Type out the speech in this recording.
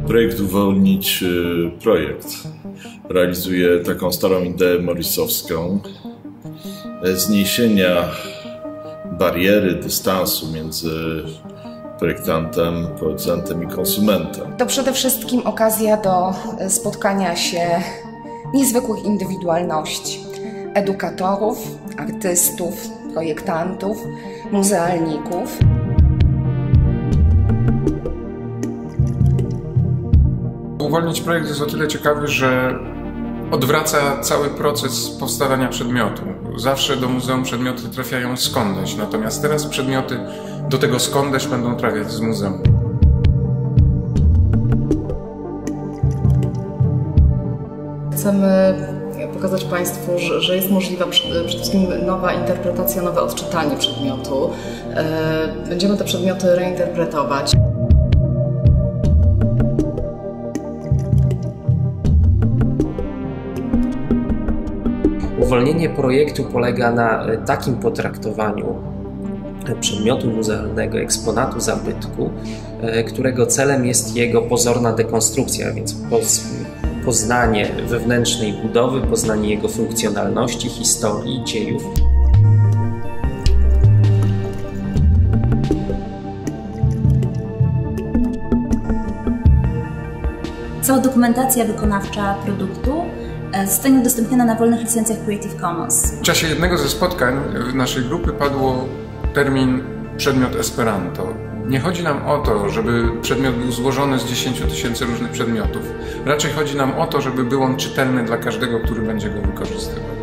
Projekt Uwolnić Projekt realizuje taką starą ideę morrisowską zniesienia bariery, dystansu między projektantem, producentem i konsumentem. To przede wszystkim okazja do spotkania się niezwykłych indywidualności, edukatorów, artystów, projektantów, muzealników. Uwolnić Projekt jest o tyle ciekawy, że odwraca cały proces powstawania przedmiotu. Zawsze do muzeum przedmioty trafiają skądś, natomiast teraz przedmioty do tego skądś będą trafiać z muzeum. Chcemy pokazać Państwu, że jest możliwa przede wszystkim nowa interpretacja, nowe odczytanie przedmiotu. Będziemy te przedmioty reinterpretować. Uwolnienie projektu polega na takim potraktowaniu przedmiotu muzealnego, eksponatu zabytku, którego celem jest jego pozorna dekonstrukcja, więc poznanie wewnętrznej budowy, poznanie jego funkcjonalności, historii, dziejów. Cała dokumentacja wykonawcza produktu zostanie udostępniona na wolnych licencjach Creative Commons. W czasie jednego ze spotkań w naszej grupy padło termin przedmiot Esperanto. Nie chodzi nam o to, żeby przedmiot był złożony z 10 000 różnych przedmiotów. Raczej chodzi nam o to, żeby był on czytelny dla każdego, który będzie go wykorzystywał.